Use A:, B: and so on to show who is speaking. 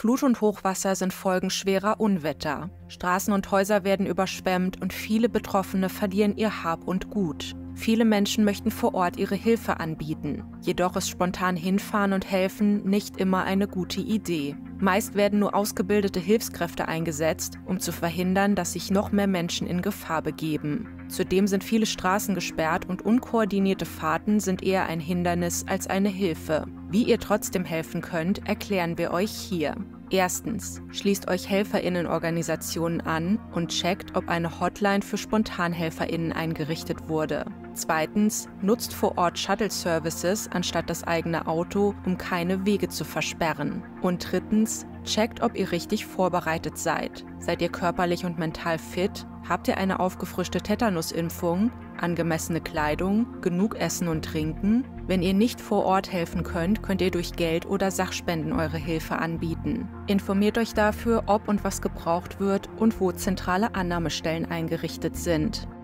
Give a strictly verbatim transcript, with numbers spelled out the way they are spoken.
A: Flut und Hochwasser sind Folgen schwerer Unwetter. Straßen und Häuser werden überschwemmt und viele Betroffene verlieren ihr Hab und Gut. Viele Menschen möchten vor Ort ihre Hilfe anbieten. Jedoch ist spontan hinfahren und helfen nicht immer eine gute Idee. Meist werden nur ausgebildete Hilfskräfte eingesetzt, um zu verhindern, dass sich noch mehr Menschen in Gefahr begeben. Zudem sind viele Straßen gesperrt und unkoordinierte Fahrten sind eher ein Hindernis als eine Hilfe. Wie ihr trotzdem helfen könnt, erklären wir euch hier. Erstens, schließt euch HelferInnen-Organisationen an und checkt, ob eine Hotline für SpontanhelferInnen eingerichtet wurde. Zweitens, nutzt vor Ort Shuttle-Services anstatt das eigene Auto, um keine Wege zu versperren. Und drittens, checkt, ob ihr richtig vorbereitet seid. Seid ihr körperlich und mental fit? Habt ihr eine aufgefrischte Tetanusimpfung, angemessene Kleidung, genug Essen und Trinken? Wenn ihr nicht vor Ort helfen könnt, könnt ihr durch Geld oder Sachspenden eure Hilfe anbieten. Informiert euch dafür, ob und was gebraucht wird und wo zentrale Annahmestellen eingerichtet sind.